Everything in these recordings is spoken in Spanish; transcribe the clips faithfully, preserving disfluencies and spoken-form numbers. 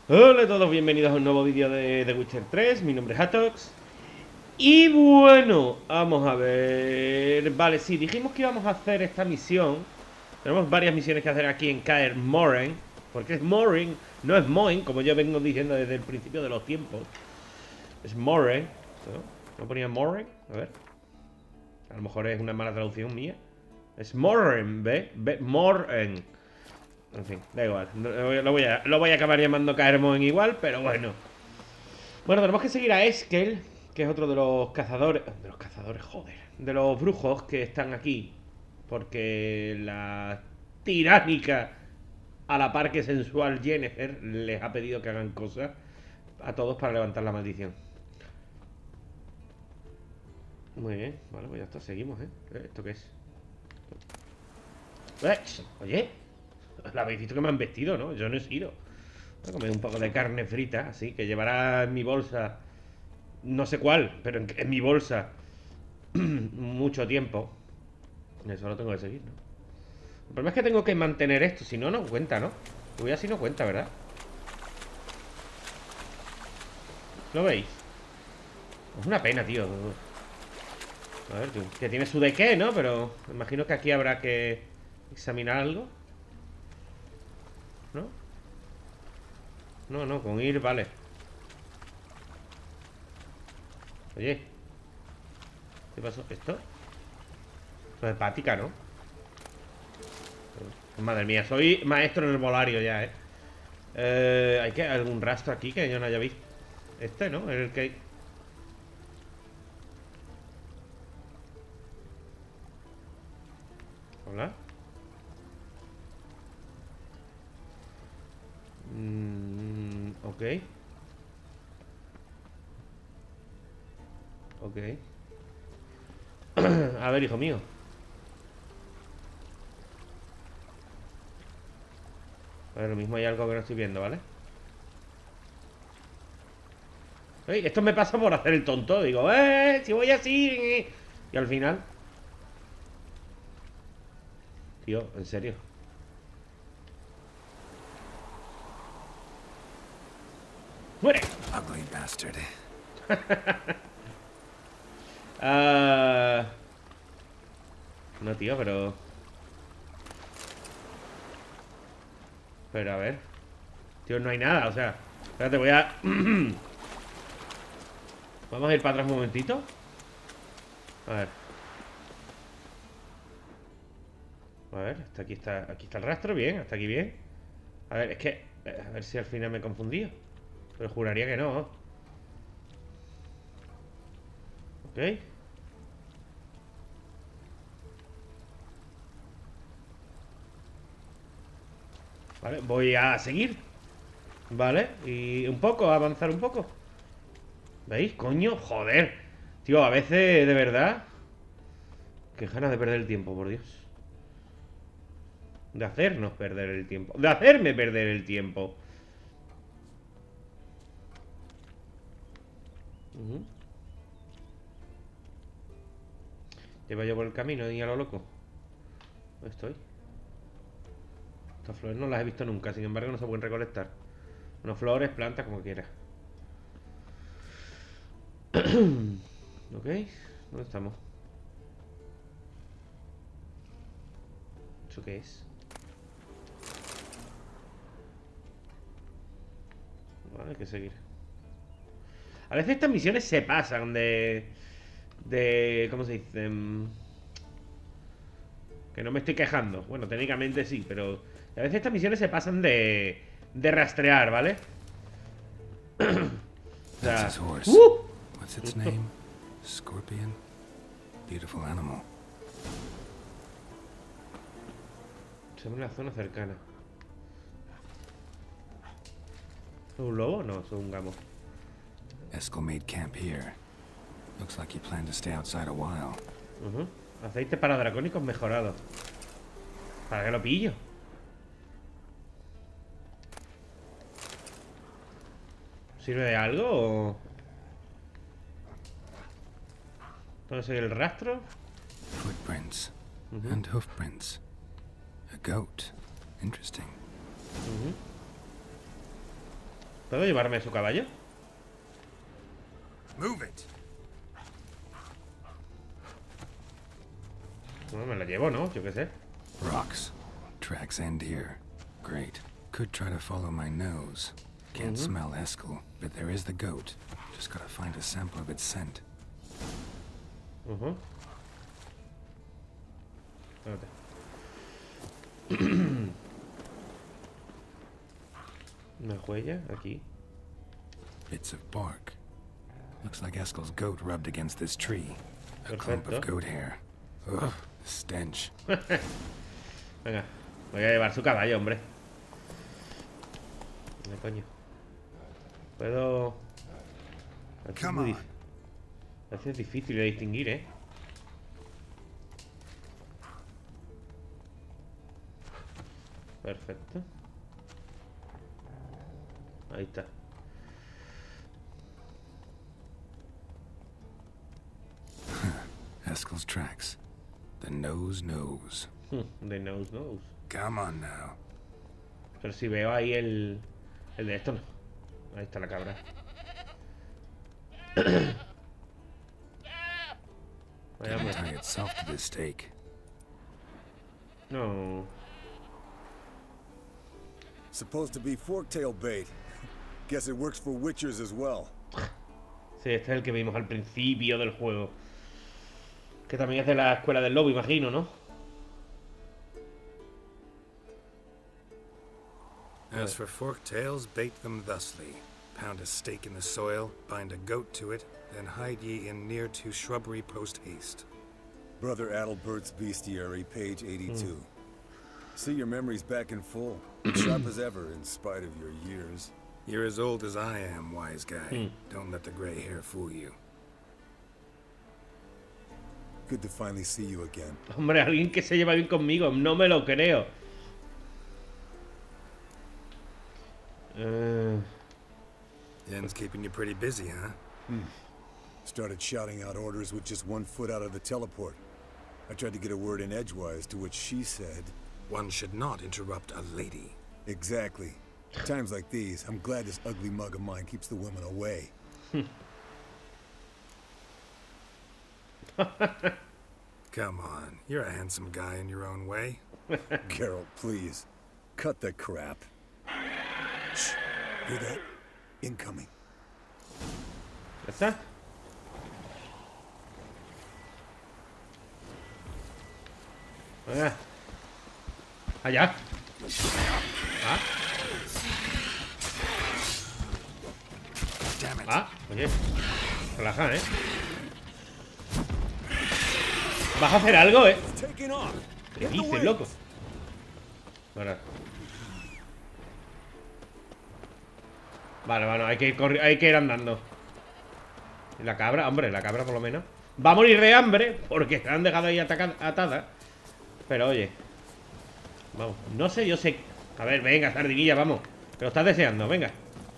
Hola a todos, bienvenidos a un nuevo vídeo de The Witcher tres. Mi nombre es Atox. Y bueno, vamos a ver. Vale, sí, dijimos que íbamos a hacer esta misión. Tenemos varias misiones que hacer aquí en Kaer Morhen. Porque es Morhen, no es Moen, como yo vengo diciendo desde el principio de los tiempos. Es Morhen, ¿no? ¿No ponía Morhen? A ver. A lo mejor es una mala traducción mía. Es Morhen, ¿ve? ¿Ve? Morhen. En fin, da igual. Lo voy a, lo voy a acabar llamando Kaer Morhen igual, pero bueno. Bueno, tenemos que seguir a Eskel, que es otro de los cazadores. De los cazadores, joder. De los brujos que están aquí. Porque la tiránica, a la par que sensual Yennefer, les ha pedido que hagan cosas a todos para levantar la maldición. Muy bien, vale, pues ya está, seguimos, ¿eh? ¿Esto qué es? Eh, Oye, la habéis visto que me han vestido, ¿no? Yo no he sido. Voy a comer un poco de carne frita, así que llevará en mi bolsa. No sé cuál, pero en, en mi bolsa mucho tiempo. Eso lo tengo que seguir, ¿no? El problema es que tengo que mantener esto, si no, no cuenta, ¿no? Voy así no cuenta, ¿verdad? ¿Lo veis? Es una pena, tío. A ver, que tiene su de qué, ¿no? Pero me imagino que aquí habrá que examinar algo. ¿No? No, no, con ir, vale. Oye, ¿qué pasó? ¿Esto? No es hepática, ¿no? Madre mía, soy maestro en el volario ya, ¿eh? Eh, ¿hay que algún rastro aquí que yo no haya visto? Este, ¿no? El que... Hola. Mm, ok. Ok. A ver, hijo mío. A ver, lo mismo hay algo que no estoy viendo, ¿vale? Ey, esto me pasa por hacer el tonto. Digo, eh, si voy así. Y al final... Tío, en serio. ¡Muere! Ugly bastard. Ah... No, tío, pero... Pero a ver. Tío, no hay nada, o sea... Espérate, voy a... Vamos a ir para atrás un momentito. A ver. A ver, hasta aquí está, aquí está el rastro, bien, hasta aquí bien. A ver, es que... A ver si al final me he confundido. Pero juraría que no. Ok. Vale, voy a seguir. Vale, y un poco, avanzar un poco. ¿Veis? Coño, joder. Tío, a veces, de verdad. Qué ganas de perder el tiempo, por Dios. De hacernos perder el tiempo. De hacerme perder el tiempo. Uh-huh. Llevo yo por el camino y a lo loco. ¿Dónde estoy? Estas flores no las he visto nunca, sin embargo no se pueden recolectar. Bueno, flores, plantas, como quieras. Ok, ¿dónde estamos? ¿Eso qué es? Vale, hay que seguir. A veces estas misiones se pasan de... De... ¿Cómo se dice? Que no me estoy quejando. Bueno, técnicamente sí, pero... A veces estas misiones se pasan de... De rastrear, ¿vale? O sea... That's his horse. ¡Uh! What's its name? Scorpion. Beautiful animal. Se ve en la zona cercana. ¿Es un lobo? No, es un gamo. Eskel made camp here. Looks like he planned to stay outside a while. Uh-huh. Aceite para dracónicos mejorado. ¿Para qué lo pillo? ¿Sirve de algo o...? ¿Puedo seguir el rastro? Footprints. Uh-huh. And hoofprints. A goat. Interesting. Uh-huh. ¿Puedo llevarme su caballo? Move it. Bueno, me la llevo, ¿no? Yo qué sé. Rocks. Tracks end here. Great. Could try to follow my nose. Can't Mhm. smell Eskel, but there is the goat. Just gotta find a sample of its scent. Uh-huh. Espérate. Una huella aquí. Bits of bark. Looks like Eskel's goat rubbed against this tree. A clump Perfecto. of goat hair. Ugh, the stench. Venga, voy a llevar su caballo, hombre. Venga, coño. Puedo... Aquí es muy dif- A veces es difícil de distinguir, ¿eh? Perfecto. Ahí está. Eskel's tracks. The nose knows. The nose knows. Come on now. Pero si veo ahí el... El de esto no. Ahí está la cabra. Vaya, Didn't hombre. tie itself to this stake. No. Supposed to be forktail bait. Guess it works for witchers as well. Sí, este es el que vimos al principio del juego. Que también es de la escuela del lobo, imagino, ¿no? As for forktails, bait them thusly. Pound a stake in the soil, bind a goat to it, then hide ye in near to shrubbery post haste. Brother Adalbert's Bestiary, page eighty-two. See your memories back in full. Sharp as ever, in spite of your years. You're as old as I am, wise guy. Hmm. Don't let the gray hair fool you. Good to finally see you again. Hombre, alguien que se lleva bien conmigo. No me lo creo. Eh, Yen's keeping you pretty busy, huh? Started shouting out orders with just one foot out of the teleport. I tried to get a word in edgewise, to which she said, One should not interrupt a lady. exactly. Times like these, I'm glad this ugly mug of mine keeps the women away. Come on, you're a handsome guy in your own way. Geralt, please. Cut the crap. Shh. Hear that? Incoming. ¿Ya está? Venga. Allá. Ah. Damn it. Ah, oye. Relaja, ¿eh? ¿Vas a hacer algo, eh? Taking off. ¿Qué dices, loco? Ahora. Vale, bueno, hay que ir corri- hay que ir andando. ¿Y la cabra? Hombre, la cabra por lo menos va a morir de hambre porque se han dejado ahí ataca- atada. Pero oye, vamos, no sé, yo sé. A ver, venga, sardinilla, vamos. Que lo estás deseando, venga.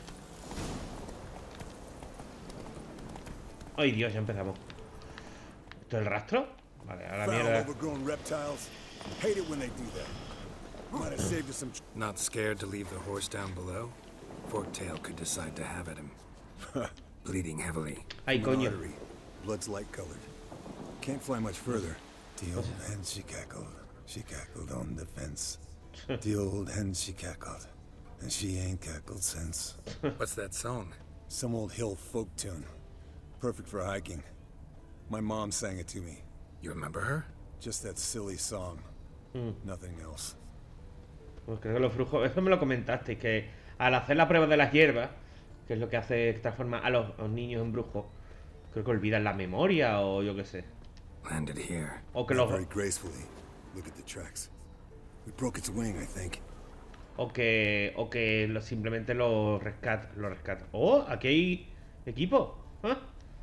Ay, Dios, ya empezamos. ¿Esto es el rastro? Vale, a la Foul mierda. overgrown reptiles. Hate it when they do that. Might have saved us some tr- Not scared to leave the horse down below? Forktail could decide to have at him. Bleeding heavily. Ay, coño. artery. Blood's light colored. Can't fly much further. The old hen she cackled. She cackled on the fence. The old hen she cackled. And she ain't cackled since. What's that song? Some old hill folk tune. Perfect for hiking. My mom sang it to me. You remember her? Just that silly song. Mm. Nothing else. Pues creo que los brujos, eso me lo comentaste, que al hacer la prueba de las hierbas, que es lo que hace, transforma a los, a los niños en brujos, creo que olvidan la memoria o yo qué sé. Landed here. O que Not los, very gracefully. Look at the tracks. We broke its wing, I think. o que, o que lo- simplemente lo rescat, lo rescata. Oh, aquí hay equipo. ¿Ah?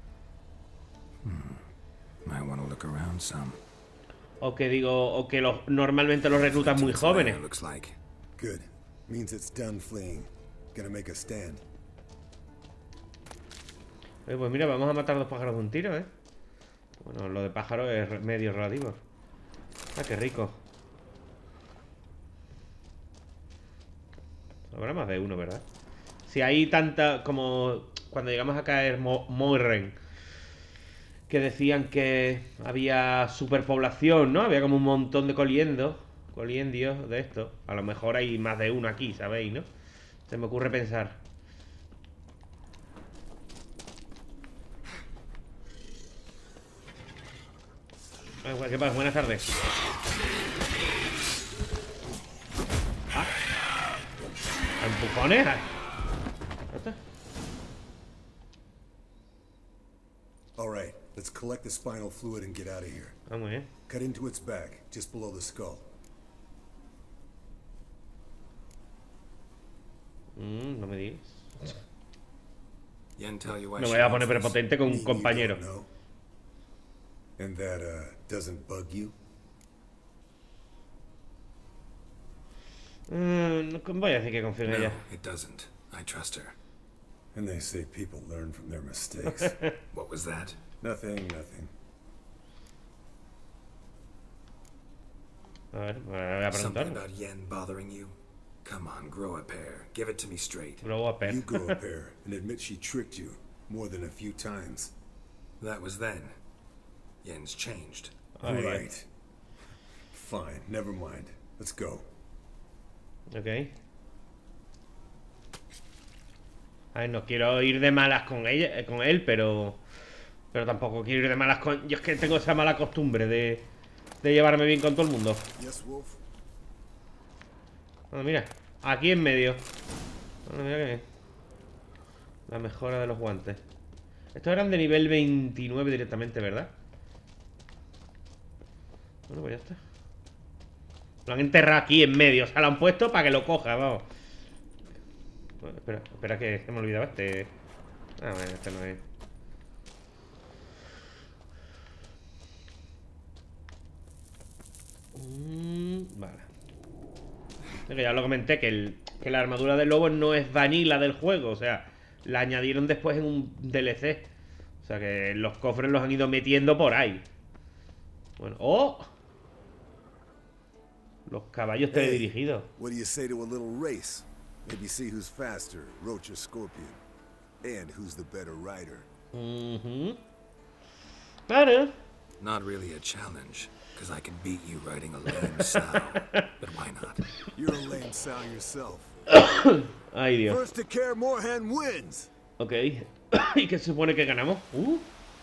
Might want to look around some. O que digo, o que los normalmente los reclutan muy Its lair, jóvenes. looks like. Good. Means it's done fleeing. Gonna make a stand. Oye, pues mira, vamos a matar dos pájaros de un tiro, ¿eh? Bueno, lo de pájaro es re- medio relativo. Ah, qué rico. Habrá más de uno, ¿verdad? Si hay tanta... Como cuando llegamos a caer Mo Moirren, que decían que había superpoblación, ¿no? Había como un montón de coliendos, coliendios de esto. A lo mejor hay más de uno aquí, ¿sabéis, no? Se me ocurre pensar. ¿Qué pasa? Buenas tardes. Ah. ¿Empujones? All right, let's collect the spinal fluid and get out of here. Ah, muy bien. Cut into its back, just below the skull. Mm, no me digas. Yen tell you why No me she voy a wants poner this? prepotente con un Maybe you compañero. don't know. And that, uh, doesn't bug you? Mm, no voy a decir que confío en No, ella. it doesn't. I trust her. And they say people learn from their mistakes. What was that? Nothing, nothing. A ver, me voy a Something preguntar. about Yen bothering you? Come on, grow a pair. Give it to me straight. Luego a You per. grow a pair and admit she tricked you more than a few times. That was then. Yen's changed. Ah, bien. Right. Fine, never mind. Let's go. Ok. A ver, no quiero ir de malas con ella, eh, con él, pero... Pero tampoco quiero ir de malas con... Yo es que tengo esa mala costumbre de... De llevarme bien con todo el mundo. Yes, Wolf? Ah, mira, aquí en medio. Ah, mira que bien. La mejora de los guantes. Estos eran de nivel veintinueve directamente, ¿verdad? Bueno, pues ya está. Lo han enterrado aquí en medio. O sea, lo han puesto para que lo coja, vamos. Bueno, espera, espera que se me olvidaba este. Ah, bueno, este no es. Mm, vale. Es que ya lo comenté, que, el, que la armadura del lobo no es vanilla del juego. O sea, la añadieron después en un D L C. O sea que los cofres los han ido metiendo por ahí. Bueno, ¡oh! Los caballos teledirigidos. What do you say to a little race? Maybe see who's faster, Roach or Scorpion. And who's the better rider. Mhm. Claro. Not really a challenge, because I can beat you riding a lame sow. But why not? You're a lame sow yourself. Ay, Dios. First to Kaer Morhen wins. Ok. ¿Y qué se supone que ganamos? Uh.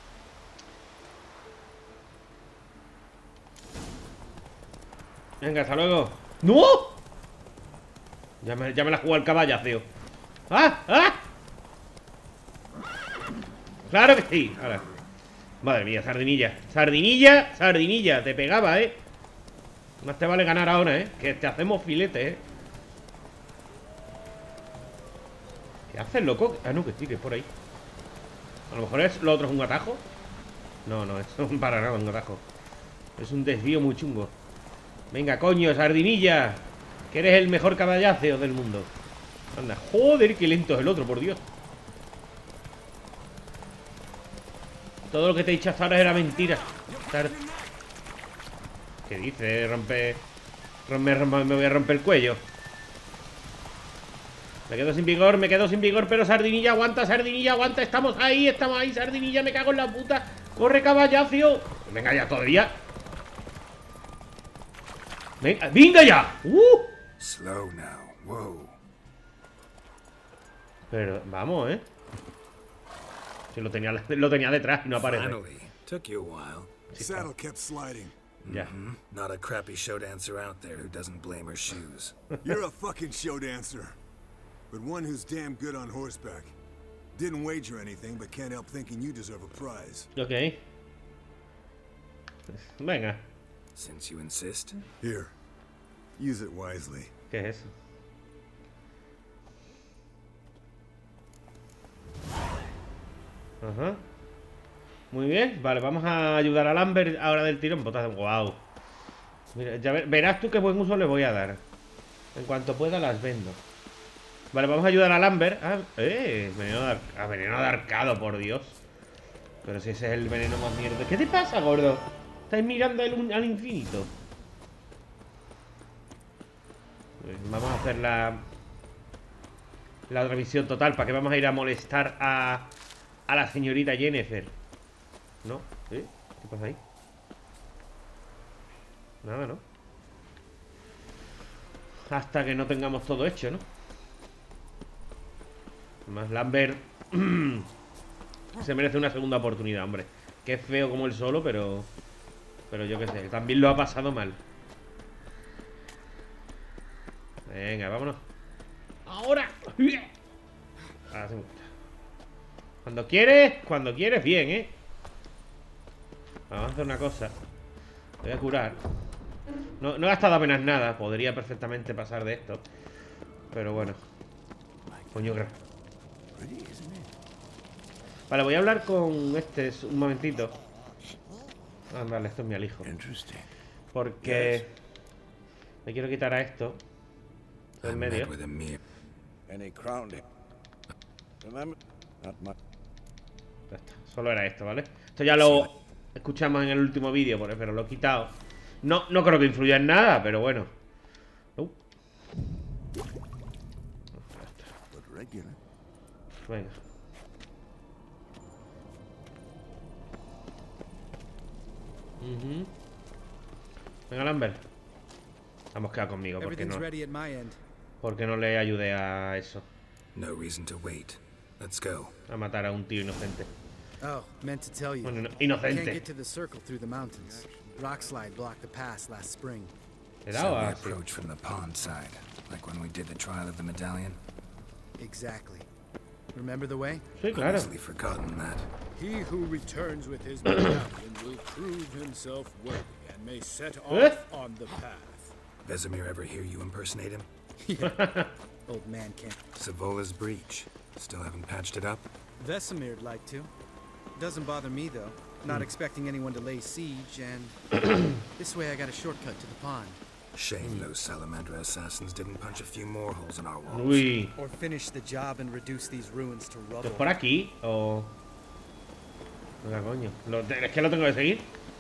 Venga, hasta luego. ¡No! Ya me, ya me la jugó el caballo, tío. ¡Ah! ¡Ah! ¡Claro que sí! Ahora. Madre mía, sardinilla. Sardinilla, sardinilla. Te pegaba, ¿eh? Más te vale ganar ahora, ¿eh? Que te hacemos filete, ¿eh? ¿Qué haces, loco? Ah, no, que sí, que es por ahí. A lo mejor es lo otro es un atajo. No, no, es un para nada un atajo. Es un desvío muy chungo. Venga, coño, sardinilla. Que eres el mejor caballaceo del mundo. Anda, joder, qué lento es el otro, por Dios. Todo lo que te he dicho hasta ahora era mentira. Sar... ¿Qué dices? Rompe... Rompe, rompe... Me voy a romper el cuello. Me quedo sin vigor, me quedo sin vigor. Pero Sardinilla, aguanta, Sardinilla, aguanta. Estamos ahí, estamos ahí, Sardinilla. Me cago en la puta. Corre, caballacio. Venga ya, todavía. Venga, venga ya. Uh. Slow now. Whoa. Pero, vamos, eh. Si lo tenía, lo tenía detrás y no aparece. Finally. Took you a while. Saddle kept sliding. Ya. Hmm? Not a crappy show dancer out there who doesn't blame her shoes. You're a fucking show dancer. But one who's damn good on horseback. Didn't wager anything, but can't help thinking you deserve a prize. Ok. Venga. Since you insist. Here. Use it wisely. ¿Qué es eso? Ajá. Muy bien. Vale, vamos a ayudar a Lambert ahora del tirón. Botas. Wow. Mira, ya ver, verás tú qué buen uso le voy a dar. En cuanto pueda las vendo. Vale, vamos a ayudar a Lambert. Ah, eh, veneno de, ar ah, veneno de arcado, por Dios. Pero si ese es el veneno más mierda. ¿Qué te pasa, gordo? Estáis mirando al, al infinito. Vamos a hacer la... La otra misión total. ¿Para qué vamos a ir a molestar a, a la señorita Jennifer? ¿No? ¿Sí? ¿Qué pasa ahí? Nada, ¿no? Hasta que no tengamos todo hecho, ¿no? Más Lambert se merece una segunda oportunidad, hombre. Que es feo como él solo, pero... Pero yo qué sé, también lo ha pasado mal. Venga, vámonos. ¡Ahora! Ahora se me gusta. Cuando quieres, cuando quieres, bien, ¿eh? Vamos a hacer una cosa. Voy a curar. No, no he gastado apenas nada. Podría perfectamente pasar de esto. Pero bueno. Coño, gra- Vale, voy a hablar con este un momentito. Ah, vale, esto es mi alijo. Interesting. Porque me quiero quitar a esto I en met medio. with Emir. And he crowned him. Remember? Not much. Ya está, solo era esto, ¿vale? Esto ya lo escuchamos en el último vídeo, por- pero lo he quitado. No, no creo que influya en nada, pero bueno. Uh, But regular. venga. Ujú. Venga, Lambert. Vamos, queda conmigo, porque Everything's no, ready at my end. porque no le ayudé a eso. No reason to wait. Let's go. A matar a un tío inocente. Oh, meant to tell you. Bueno, no- Can't inocente. get to the circle through the mountains. Rockslide blocked the pass last spring. ¿Le he So dado we a- sí. approach from the pond side, like when we did the trial of the medallion. Exactly. Remember the way? Sí, claro. Easily forgotten that. He who returns with his medallion will prove himself worthy and may set off Eh? on the path. Vesemir ever hear you impersonate him? Old man can't. Savola's breach. Still haven't patched it up? Vesemir'd like to. Doesn't bother me though. Not expecting anyone to lay siege, and this way I got a shortcut to the pond. Shame those Salamandra assassins didn't punch a few more holes in our walls. Uy. Or finish the job and reduce these ruins to ¿Esto rubble. es por aquí? O... Venga, coño. Lo te- es que lo tengo que seguir.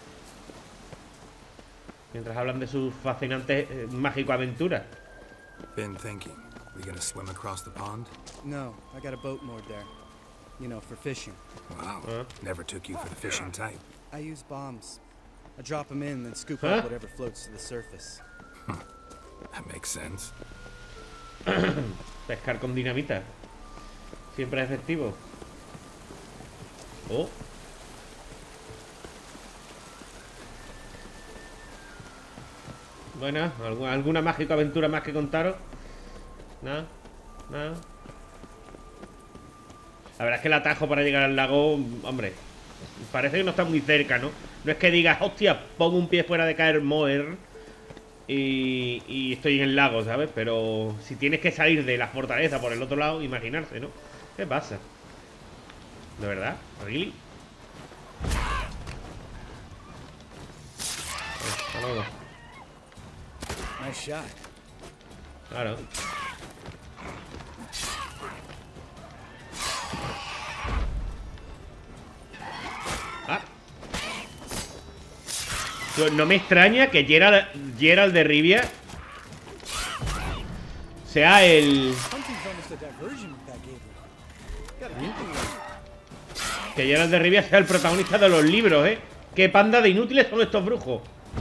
Mientras hablan de sus fascinantes eh, mágico-aventuras. Been thinking. We gonna swim across the pond? No, I got a boat moored there. You know, for fishing. Wow. Huh? Never took you for the fishing type. I use bombs. I drop them in, then scoop Huh? up whatever floats to the surface. That makes sense. Pescar con dinamita. Siempre es efectivo. Oh. Bueno, ¿alguna, alguna mágica aventura más que contaros? Nada, nada. La verdad es que el atajo para llegar al lago, hombre, parece que no está muy cerca, ¿no? No es que digas, hostia, pongo un pie fuera de caer Moer y, y estoy en el lago, ¿sabes? Pero si tienes que salir de la fortaleza por el otro lado, imaginarse, ¿no? ¿Qué pasa? ¿De verdad? ¿Really? Hasta luego. Nice shot. Claro. Ah. Yo- No me extraña que Gerald, Gerald de Rivia sea el... Hunting's almost a diversion with that Gabriel. Gotta get the Que Gerald de Rivia sea el protagonista de los libros, ¿eh? ¿Qué panda de inútiles son estos brujos?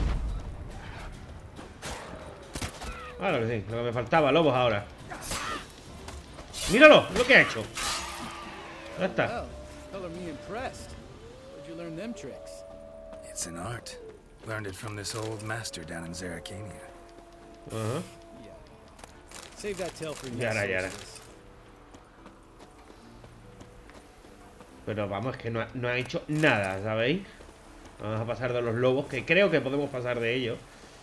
Claro que sí, lo que me faltaba, lobos ahora. ¡Míralo! Lo que ha hecho. Ya está. Well, color me impressed. Where'd you learn them tricks? It's an art. Learned it from this old master down in Zeracania. Ajá. Yeah. Save that tale for Yara, next yara. sources. Pero vamos, es que no ha, no ha hecho nada, ¿sabéis? Vamos a pasar de los lobos, que creo que podemos pasar de ellos.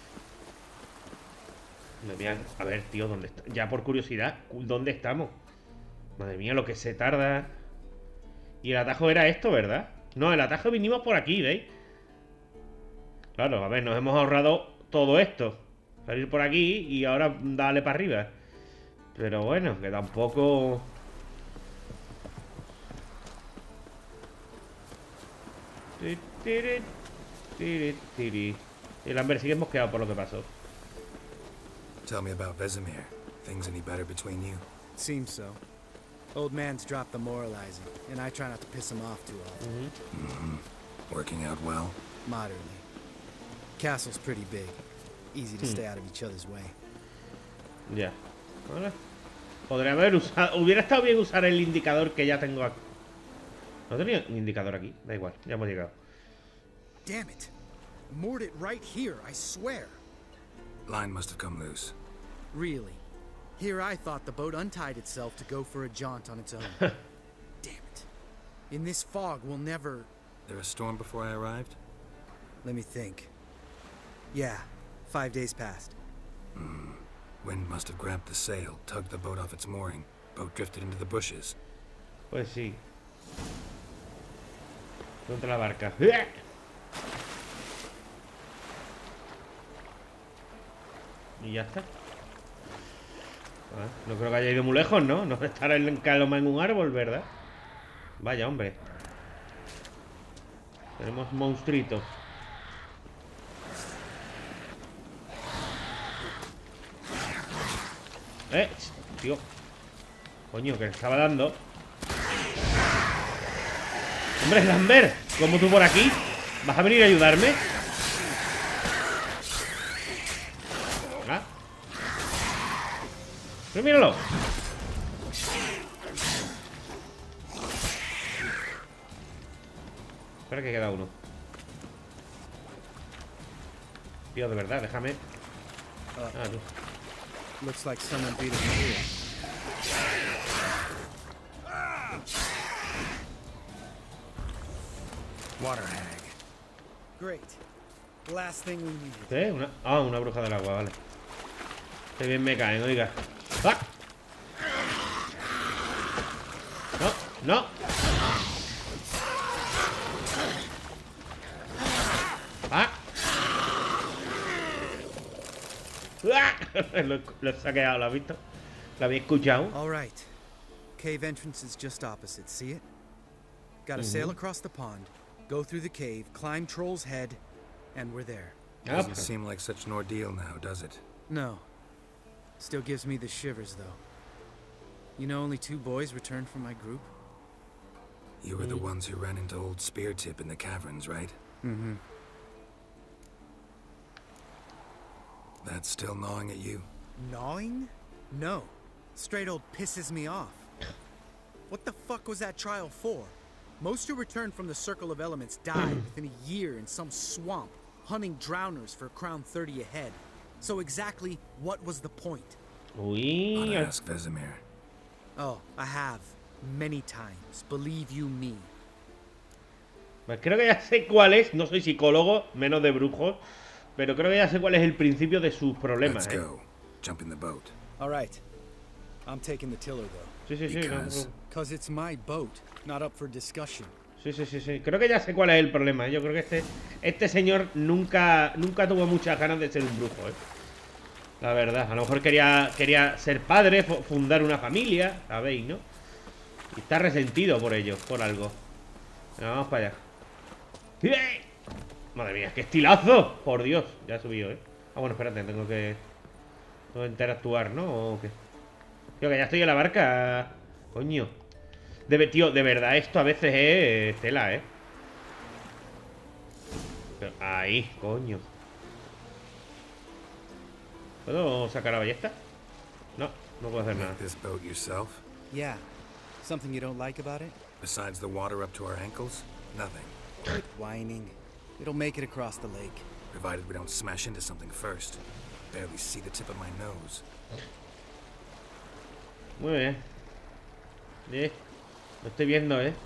Madre mía, a ver, tío, ¿dónde está? Ya por curiosidad, ¿dónde estamos? Madre mía, lo que se tarda. Y el atajo era esto, ¿verdad? No, el atajo vinimos por aquí, ¿veis? Claro, a ver, nos hemos ahorrado todo esto. Salir por aquí y ahora darle para arriba. Pero bueno, que tampoco... Ti, tiri, tiri, tiri. El Amber sigue mosqueado por lo que pasó. Tell me about Vesemir. Things any better between you? Seems so. Old man's dropped the moralizing, and I try not to piss him off too often. Mm-hmm. Working out well? Moderately. Castle's pretty big. Easy to stay out of each other's way. Ya. Yeah. Vale. Podría haber usado... Hubiera estado bien usar el indicador que ya tengo aquí. No tenía un indicador aquí. Da igual, ya hemos llegado. Damn it. Moored it right here, I swear. Line must have come loose. Really? Here I thought the boat untied itself to go for a jaunt on its own. Damn it. In this fog, we'll never... There a storm before I arrived? Let me think. Yeah, five days passed. Hmm. Wind must have grabbed the sail, tugged the boat off its mooring. Boat drifted into the bushes. Pues sí. Contra la barca. Y ya está. Ah, no creo que haya ido muy lejos, ¿no? No estará en caloma en un árbol, ¿verdad? Vaya, hombre. Tenemos monstruitos. Eh, tío. Coño, que le estaba dando. Hombre, Lambert, ¿cómo tú por aquí? ¿Vas a venir a ayudarme? ¿Ah? Pero míralo. Espera que queda uno. Tío, de verdad, déjame. Ah, tú. Looks like someone beat him here. Water hag. Great. Last thing we needed. ¿Qué? Una... Ah, una bruja del agua, vale. Qué bien me caen, oiga. ¡Ah! No, no. ¡Ah! lo, lo he saqueado, ¿lo has visto? ¿Lo habéis escuchado? All right. Cave entrance is just opposite. See it? Gotta sail across the pond, go through the cave, climb Troll's Head, and we're there. Doesn't seem like such an ordeal now, does it? No. Still gives me the shivers, though. You know, only two boys returned from my group. You were the ones who ran into old Speartip in the caverns, right? Mm-hmm. That's still gnawing at you? Gnawing? No. Straight old pisses me off. What the fuck was that trial for? Most who returned from the Circle of Elements died within a year in some swamp, hunting drowners for Crown thirty a head. So exactly what was the point? Uy. Ought to ask Vesemir. Oh, I have. Many times. Believe you me. Pues creo que ya sé cuál es. No soy psicólogo, menos de brujos. Pero creo que ya sé cuál es el principio de sus problemas. Let's ¿eh? go. Jump in the boat. All right. I'm taking the tiller, though. Sí, sí, sí. Because... No, Cause it's my boat, not up for discussion. sí, sí, sí, sí. Creo que ya sé cuál es el problema. ¿eh? Yo creo que este, este señor nunca, nunca tuvo muchas ganas de ser un brujo, ¿eh? La verdad. A lo mejor quería, quería ser padre, fundar una familia. ¿Sabéis, no? Y está resentido por ello, por algo. Venga, vamos para allá. ¡Eh! Madre mía, qué estilazo. Por Dios, ya he subido, ¿eh? Ah, bueno, espérate, tengo que... Tengo que interactuar, ¿no? ¿O qué? Tío, que ya estoy en la barca. Coño. De, tío, de verdad, esto a veces es tela, ¿eh? Pero ahí, coño. ¿Puedo sacar la ballesta? No, no puedo hacer nada. Make this boat yourself? Yeah. Something you don't like about it? Besides the water up to our ankles? Nothing. Quit whining. It'll make it across the lake. Provided we don't smash into something first. Barely see the tip of my nose. Muy bien. Sí, lo estoy viendo, ¿eh?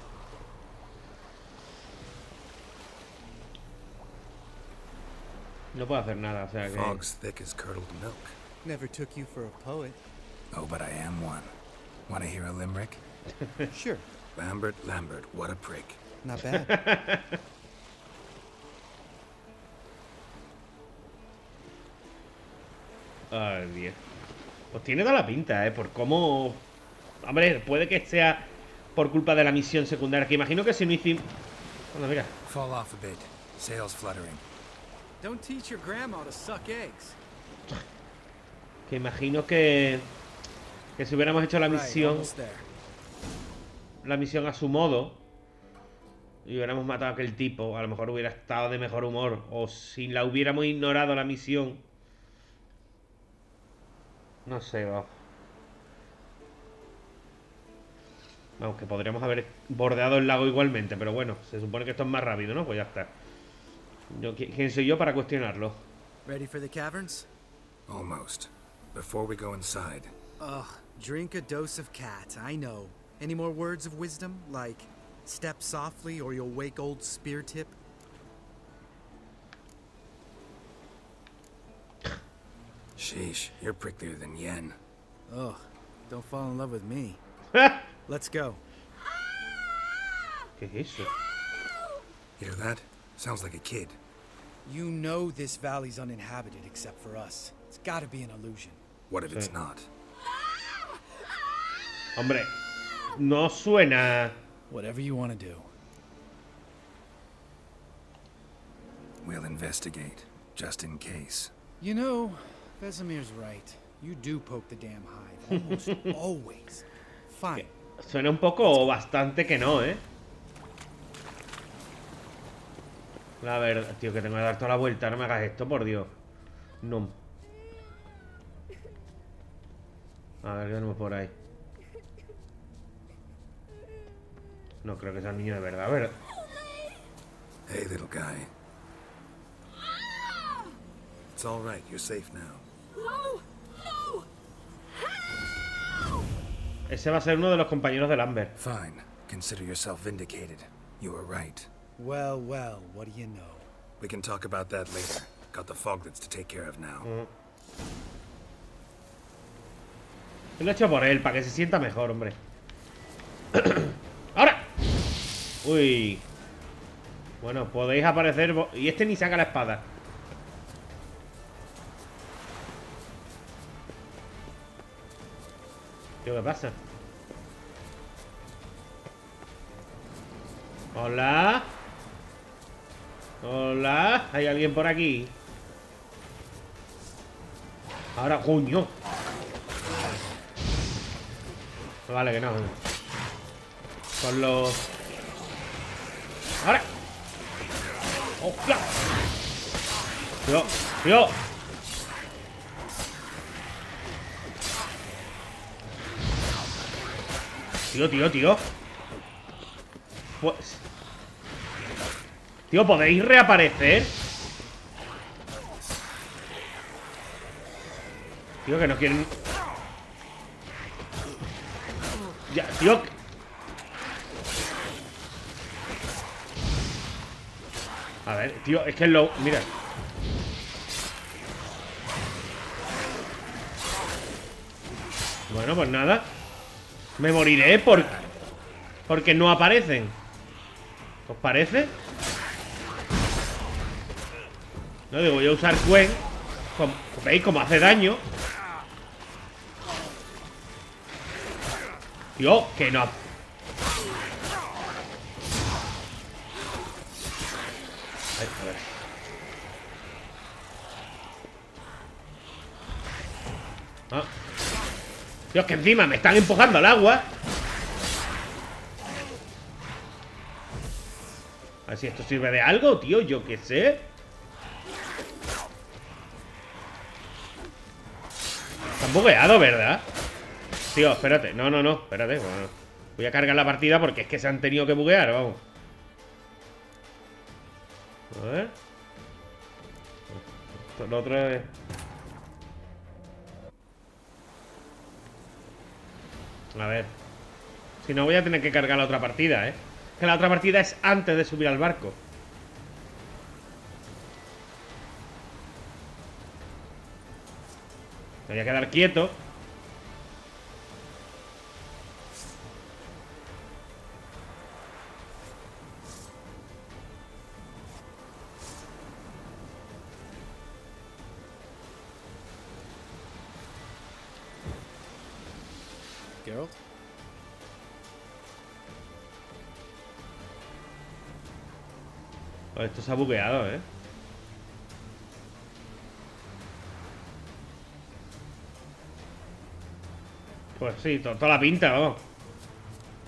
No puedo hacer nada, o sea que... Fog's thick as curdled milk. Never took you for a poet. Oh, but I am one. Want to hear a limerick? Sure. Lambert, Lambert, what a prick. Not bad. Ay, Dios. Pues tiene toda la pinta, ¿eh? Por cómo... Hombre, puede que sea por culpa de la misión secundaria. Que imagino que si no hicimos... Bueno, mira. Fall off a bit. Sails fluttering. Don't teach your grandma to suck eggs. Que imagino que... Que si hubiéramos hecho la Right, misión... almost there. la misión a su modo y hubiéramos matado a aquel tipo, a lo mejor hubiera estado de mejor humor. O si la hubiéramos ignorado la misión. No sé, va. Aunque podríamos haber bordeado el lago igualmente. Pero bueno, se supone que esto es más rápido, ¿no? Pues ya está. Yo, ¿quién soy yo para cuestionarlo? Ready for the caverns? Almost. Before we go inside. Ugh, drink a dose of cat, I know. Any more words of wisdom? Like, step softly or you'll wake old Spear Tip? Sheesh, you're pricklier than Yen. Ugh, don't fall in love with me. Let's go. ¿Qué es eso? Hear that? Sounds like a kid. You know this valley's uninhabited except for us. It's gotta be an illusion. What if it's Sí. not? Hombre, no suena. Whatever you want to do. We'll investigate, just in case. You know, Vesemir's right. You do poke the damn hive, almost always. Fine. Suena un poco o bastante que no, ¿eh? La verdad, tío, que tengo que dar toda la vuelta. No me hagas esto, por Dios. No. A ver, ¿qué tenemos por ahí? No creo que sea el niño de verdad, ¿verdad? Hey, little guy. It's all right. You're safe now. Ese va a ser uno de los compañeros de Lambert. Fine. Consider yourself vindicated. You were right. Well, well, what do you know? We can talk about that later. Got the foglets to take care of now. Mm. Yo lo he hecho por él, para que se sienta mejor, hombre. ¡Ahora! Uy. Bueno, podéis aparecer... Y este ni saca la espada. ¿Qué me pasa? Hola. Hola. ¿Hay alguien por aquí? Ahora, coño. Vale, que no. Con los... ¡Ahora! ¡Hostia! ¡Tío! ¡Tío! Tío, tío, tío. Pues... Tío, ¿podéis reaparecer? Tío, que no quieren... Ya, tío. A ver, tío, es que lo... Mira. Bueno, pues nada. Me moriré por... porque no aparecen. ¿Os parece? No, digo, voy a usar Gwen. Como, ¿veis cómo hace daño? Tío, que no. Ay, a ver. Ah. Tío, que encima me están empujando al agua. A ver si esto sirve de algo, tío. Yo qué sé. Están bugueados, ¿verdad? Tío, espérate. No, no, no. Espérate. Bueno, voy a cargar la partida porque es que se han tenido que buguear. Vamos. A ver. Esto, lo otro es... A ver. Si no, voy a tener que cargar la otra partida, ¿eh? Que la otra partida es antes de subir al barco. Me voy a quedar quieto. Geralt? Oh, esto se ha bugueado, ¿eh? Pues sí, to- toda la pinta, vamos.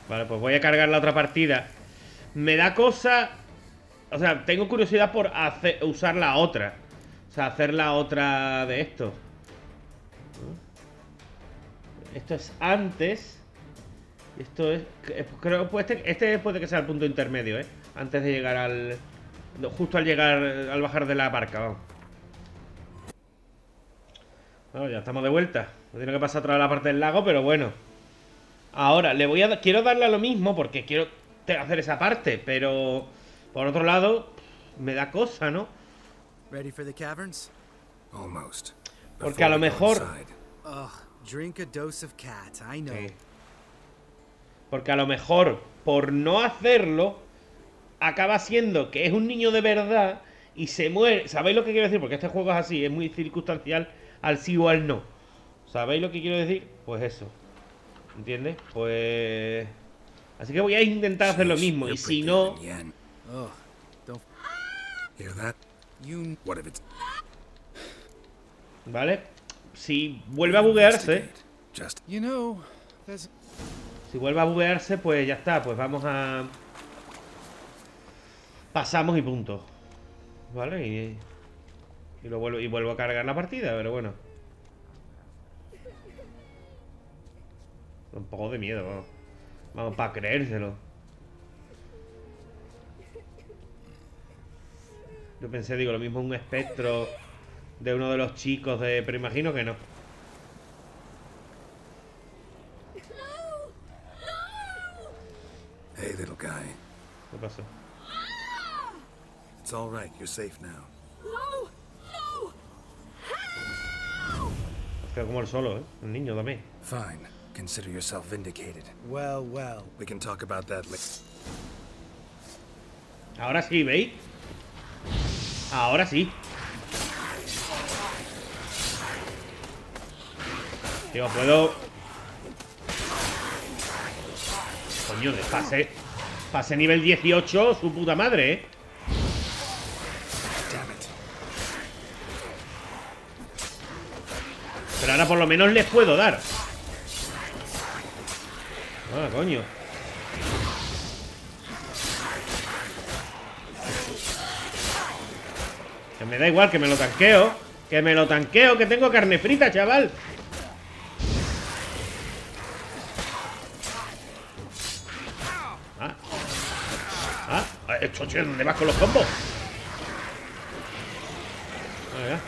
Vale, pues voy a cargar la otra partida. Me da cosa... O sea, tengo curiosidad por hacer, usar la otra. O sea, hacer la otra de esto. Esto es antes. Esto es... Creo pues este, este puede que sea el punto intermedio, ¿eh? Antes de llegar al... Justo al llegar... Al bajar de la barca, vamos. Bueno, ya estamos de vuelta. No tiene que pasar atrás de la parte del lago, pero bueno. Ahora, le voy a... Quiero darle a lo mismo porque quiero hacer esa parte, pero... Por otro lado, me da cosa, ¿no? Ready for the caverns? Almost. Porque a lo mejor... Ugh, drink a dose of cat, I know. Sí. Porque a lo mejor, por no hacerlo, acaba siendo que es un niño de verdad y se muere. ¿Sabéis lo que quiero decir? Porque este juego es así, es muy circunstancial al sí o al no. ¿Sabéis lo que quiero decir? Pues eso. ¿Entiendes? Pues... Así que voy a intentar hacer lo mismo. Y si no... Ugh, don't... Hear that? You... What if it's... ¿Vale? Si vuelve a buguearse... Just... You know, there's... Si vuelve a buguearse, pues ya está. Pues vamos a... Pasamos y punto. ¿Vale? Y... Y, lo vuelvo, y vuelvo a cargar la partida, pero bueno. Un poco de miedo, vamos. Vamos, para creérselo. Yo pensé, digo, lo mismo un espectro de uno de los chicos de... Pero imagino que no. Hey, little guy. ¿Qué pasó? It's all right. You're safe now. No, no. Es que como el solo, ¿eh? El niño también. Fine. Consider yourself vindicated. Well, well. We can talk about that later. Ahora sí, ¿veis? Ahora sí. Digo, puedo... Coño, de pase... Pase nivel dieciocho, su puta madre, ¿eh? Pero ahora por lo menos les puedo dar. Ah, coño. Que me da igual, que me lo tanqueo. Que me lo tanqueo, que tengo carne frita, chaval. Ah. Ah, esto, tío, ¿dónde vas con los combos? Vale, ya.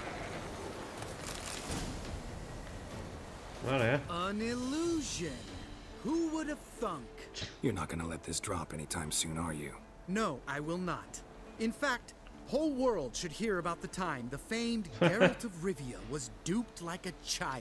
Vale, ya. An illusion. Who would have thunk? You're not gonna let this drop anytime soon, are you? No, I will not. In fact, whole world should hear about the time the famed Geralt of Rivia was duped like a child.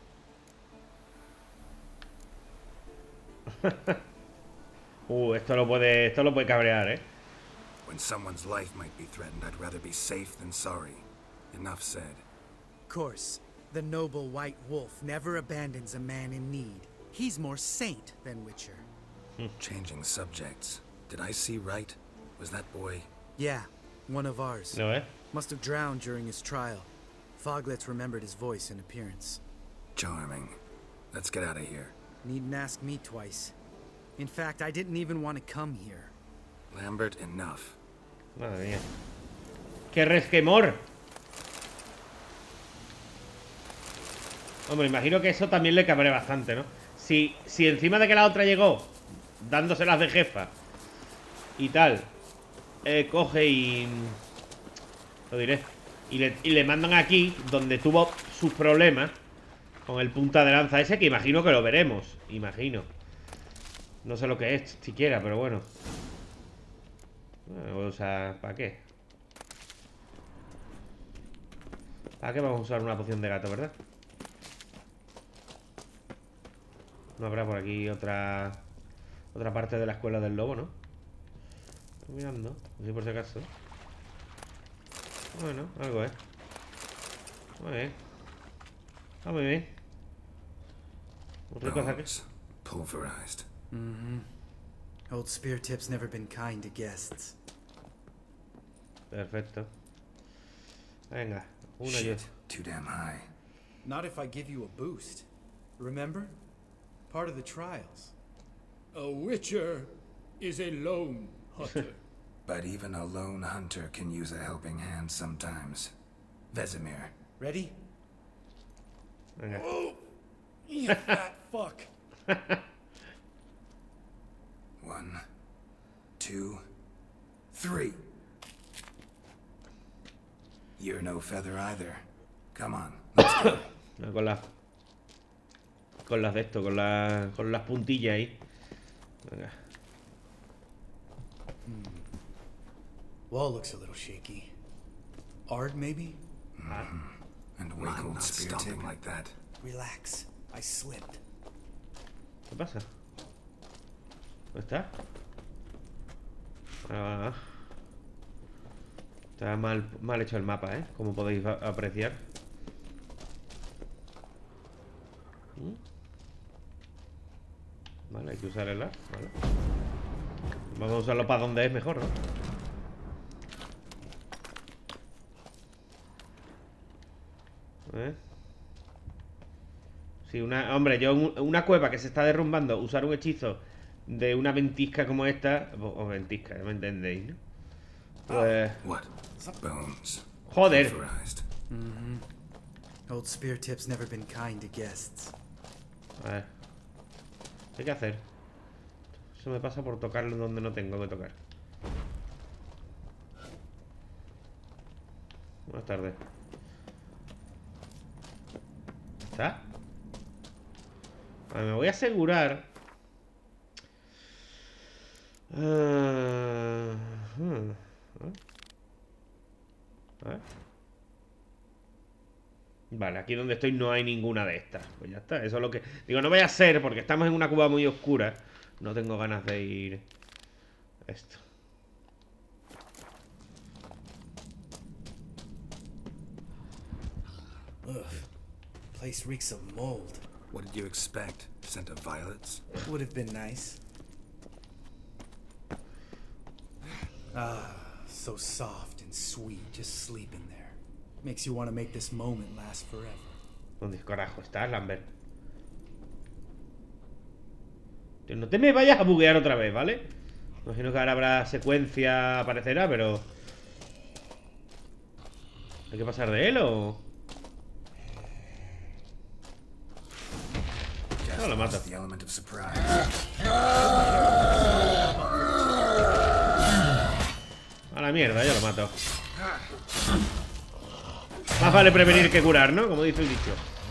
Uh, esto lo puede, esto lo puede cabrear, ¿eh? When someone's life might be threatened, I'd rather be safe than sorry. Enough said. Of course, the noble white wolf never abandons a man in need. He's more saint than Witcher. Changing subjects. Did I see right? Was that boy? Yeah, one of ours. ¿No, eh? Must have drowned during his trial. Foglets remembered his voice and appearance. Charming. Let's get out of here. Needn't ask me twice. In fact, I didn't even want to come here. Lambert, enough. Madre mía. ¡Qué resquemor! Hombre, imagino que eso también le cabrea bastante, ¿no? Si, si encima de que la otra llegó dándoselas de jefa y tal, eh, coge y... Lo diré. Y le, y le mandan aquí, donde tuvo sus problemas, con el punta de lanza ese, que imagino que lo veremos. Imagino. No sé lo que es siquiera, pero bueno. Bueno, o sea, ¿para qué? ¿Para qué vamos a usar una poción de gato, verdad? No habrá por aquí otra otra parte de la escuela del lobo, ¿no? Estoy mirando, así por si acaso. Bueno, algo, ¿eh? Muy bien. Está muy bien. Otra cosa que... Pulverized. Mm-hmm. Old Spear Tip's never been kind to guests. Perfecto. Venga, una yo. Too damn high. Not if I give you a boost. Remember? Part of the trials. A witcher is a lone hunter. But even a lone hunter can use a helping hand sometimes. Vesemir. Ready? Venga. Oh, you fat fuck. One, two, three. You're no feather either. Come on, let's go. No, con las con las de esto, con las con las puntillas ahí. Venga. Hmm. Wall looks a little shaky. Ard, maybe? Mm-hmm. And wake old spear tip like that. Relax. I slipped. ¿Qué pasa? ¿Dónde está? Ah, está mal, mal hecho el mapa, ¿eh? Como podéis apreciar. ¿Mm? Vale, hay que usar el ar. Vale. Vamos a usarlo para donde es mejor, ¿no? ¿Eh? Sí, una... Hombre, yo una cueva que se está derrumbando, usar un hechizo de una ventisca como esta... O ventisca, ¿me entendéis, no? Pues... What? Bones. Joder. Mm-hmm. Old spear tip's never been kind to guests. A ver. ¿Qué hay que hacer? Eso me pasa por tocarlo donde no tengo que tocar. Buenas tardes. ¿Está? A ver, me voy a asegurar. Uh, hmm. A ver. Vale, aquí donde estoy no hay ninguna de estas. Pues ya está, eso es lo que... Digo, no vaya a ser, porque estamos en una cueva muy oscura. No tengo ganas de ir... Esto. Ugh. Place reeks of mold. What did you expect? Scent of violets? Would have been nice. Ah, so soft and sweet, just sleeping there. Makes you want to make this moment last forever. ¿Dónde carajo estás, Lambert? Tío, no te me vayas a buguear otra vez, ¿vale? Imagino que ahora habrá secuencia, aparecerá, pero... ¿Hay que pasar de él o...? No, lo mato. A la mierda, yo lo mato. Más vale prevenir que curar, ¿no? Como dice el dicho.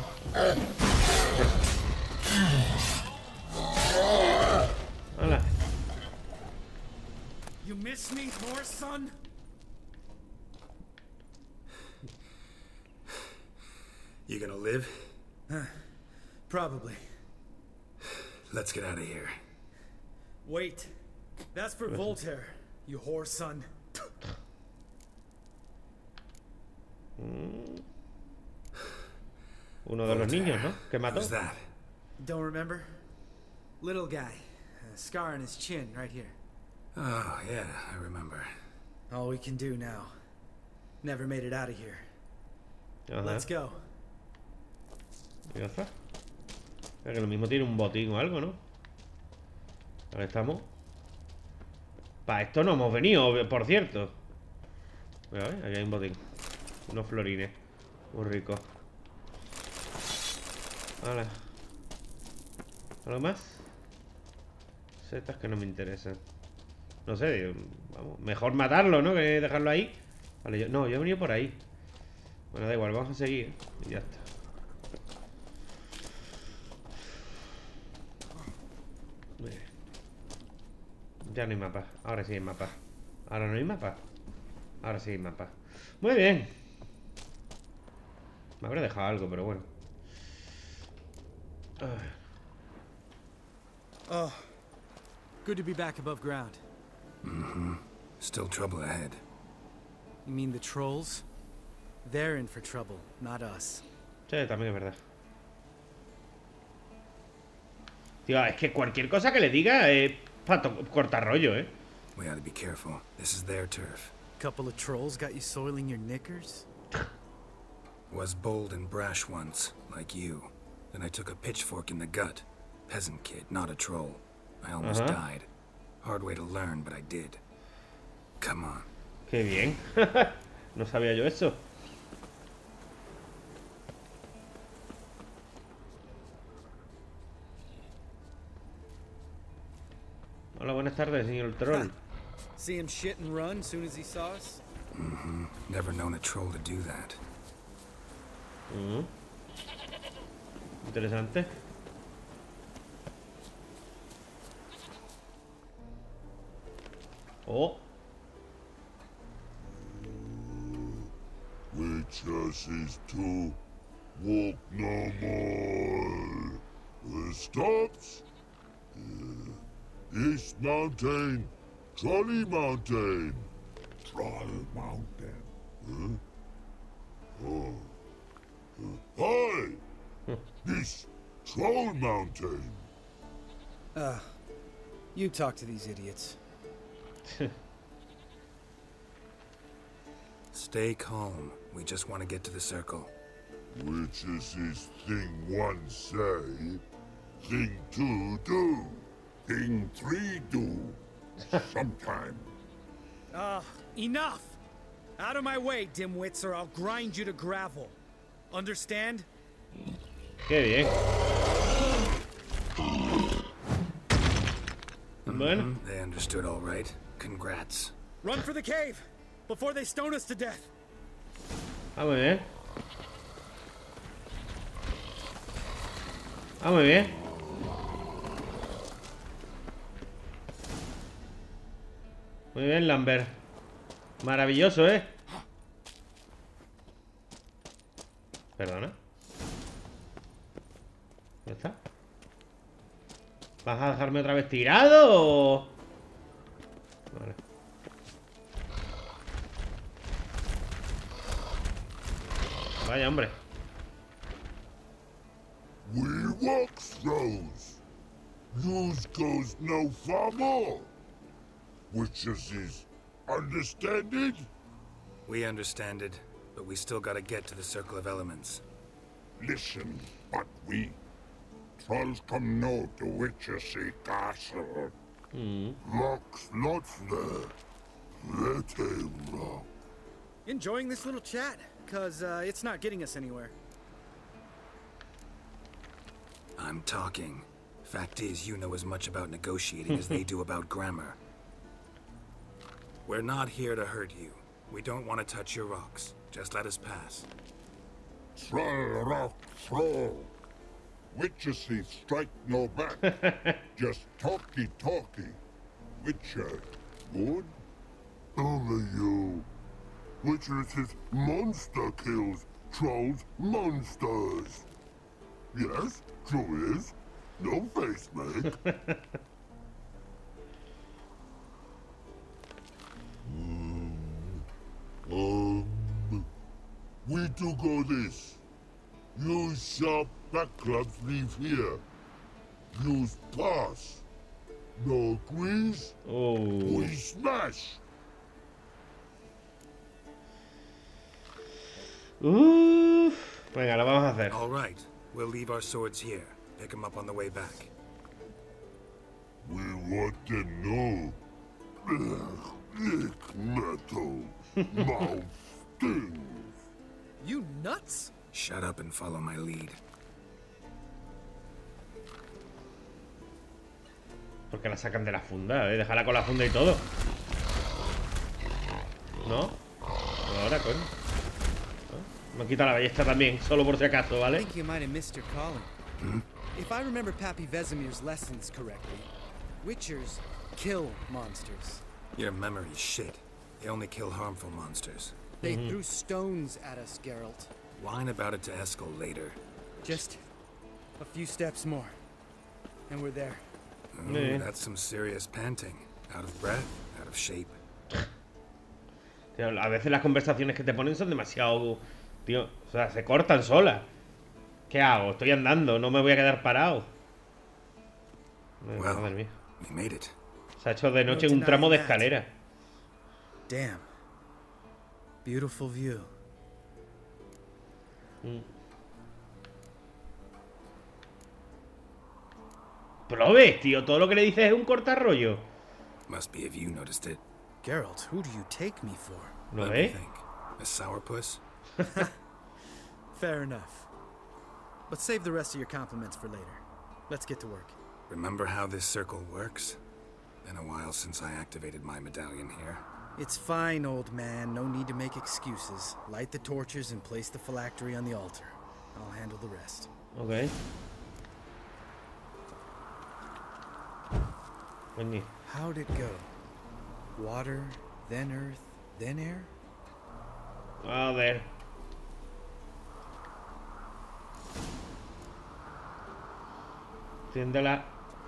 Hola. You miss me, horse son? You gonna live? Huh. Probably. Let's get out of here. Wait. That's for Voltaire, you whore son. Uno de los niños, ¿no? Que mató. Who's that? Don't remember? Little guy. A scar on his chin right here. Oh, yeah, I remember. All we can do now. Never made it out of here. Ajá. Let's go. Ya está. Que lo mismo tiene un botín o algo, ¿no? Ahí estamos. Para esto no hemos venido, por cierto. Mira, ¿ves? Aquí hay un botín. Unos florines. Muy ricos. Hola. ¿Algo más? Setas que no me interesan. No sé, vamos, mejor matarlo, ¿no? Que dejarlo ahí. Vale, yo, no, yo he venido por ahí. Bueno, da igual, vamos a seguir. Y ya está. Ya no hay mapa. Ahora sí hay mapa. Ahora no hay mapa. Ahora sí hay mapa. Muy bien. Me habré dejado algo, pero bueno. Oh, good to be back above ground. Mm-hmm. Still trouble ahead. You mean the trolls? They're in for trouble, not us. Sí, también es verdad. Tío, es que cualquier cosa que le diga es para cortar rollo, eh. We ought to be careful. This is their turf. Couple of trolls got you soiling your knickers? Was bold and brash once, like you. Then I took a pitchfork in the gut. Peasant kid, not a troll. I almost Ajá. died. Hard way to learn, but I did. Come on. Qué bien. No sabía yo eso. Hola, buenas tardes, señor troll. See him shit and run soon as he saw us? Mm-hmm. Never known a troll to do that. Mm. Interesante. Oh. Witches is to walk no more. Uh, stops. Uh, East Mountain, Trolley Mountain. Troll Mountain. Huh? Oh. Uh, hi! This Troll Mountain. Uh, you talk to these idiots. Stay calm. We just want to get to the circle. Witches is thing one say, thing two do, thing three do. Sometime. Ah, enough! Out of my way, dimwits, or I'll grind you to gravel. Understand? Qué bien. Bueno. Mm, they understood all right. Congrats. Run for the cave before they stone us to death. Ah, muy bien. Ah, muy bien. Muy bien, Lambert. Maravilloso, ¿eh? Perdona. ¿Ya está? ¿Vas a dejarme otra vez tirado o...? Vale. Vaya, hombre. We walk throws. News goes no far more. Witches is understand it? We understand it, but we still gotta get to the Circle of Elements. Listen, but we trolls come no to Witches castle. Mm. Rocks lots there. Let him rock. Enjoying this little chat, cause uh, it's not getting us anywhere. I'm talking. Fact is, you know as much about negotiating as they do about grammar. We're not here to hurt you. We don't want to touch your rocks. Just let us pass. Troll rock troll. Witches he strike no back. Just talky talky. Witcher, good? Only you. Witches his monster kills. Trolls monsters. Yes, true is. No face make. um, um, we do go this. Use sharp back clubs leave here. Use pass. No grease. Oh. We smash. Uf. Venga, lo vamos a hacer. All right. We'll leave our swords here. Pick them up on the way back. We want to know. Ugh, ick metal. Mouth stings. You nuts? Shut up and follow my lead. Porque la sacan de la funda, ¿eh? Déjala con la funda y todo. ¿No? Ahora, coño. ¿No? Me quita la ballesta también, solo por si acaso, I ¿vale? think you might have missed your calling. Hmm? If I remember Pappy Vesemir's lessons correctly, Witchers kill monsters. Your memory's shit. They only kill harmful monsters. They threw stones at us, Geralt. Whine about it to Eskel later. Just a few steps more, and we're there. Ooh, Yeah. that's some serious panting. Out of breath, out of shape. Tío, a veces las conversaciones que te ponen son demasiado... Tío, o sea, se cortan solas. ¿Qué hago? Estoy andando, no me voy a quedar parado. Ay, Well, madre mía. we made it. Se ha hecho de noche No un tramo de denying that. escalera. Damn. Beautiful view. Mm. Pero lo ves, tío. Todo lo que le dices es un cortarrollo. Must be if you noticed it. Geralt, who do you take me for? ¿Lo Let me ves? think. A sourpuss? Fair enough. But save the rest of your compliments for later. Let's get to work. Remember how this circle works? Been a while since I activated my medallion here. It's fine, old man. No need to make excuses. Light the torches and place the phylactery on the altar. I'll handle the rest. Ok. Coño. How'd it go? Water, then earth, then air? A ver. Tiéndela.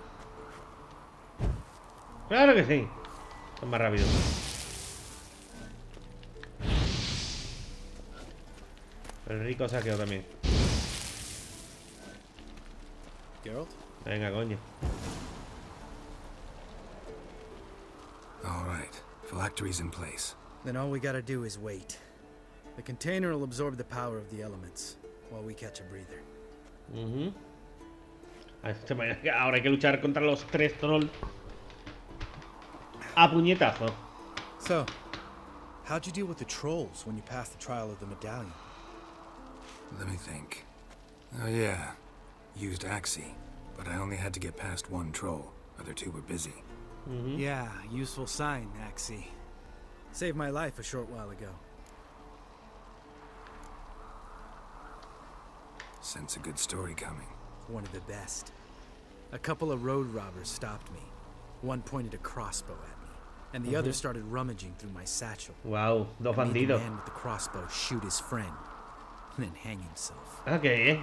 Claro que sí. Es más rápido. El rico saqueo también. Geralt? Venga, coño. All right. Phylactery's in place. Then all we gotta do is wait. The container will absorb the power of the elements while we catch a breather. Uh-huh. Ahora hay que luchar contra los tres trolls a puñetazo. So, how'd you deal with the trolls when you passed the trial of the medallion? Let me think. Oh yeah. Used Axii, but I only had to get past one troll. Other two were busy. Uh-huh. Yeah, useful sign, Axii. Saved my life a short while ago. Sense a good story coming. One of the best. A couple of road robbers stopped me. One pointed a crossbow at me, and the Uh-huh. other started rummaging through my satchel. Wow, dos I made the bandidos. man with the crossbow shoot his friend, and then hang himself. Ah, qué bien.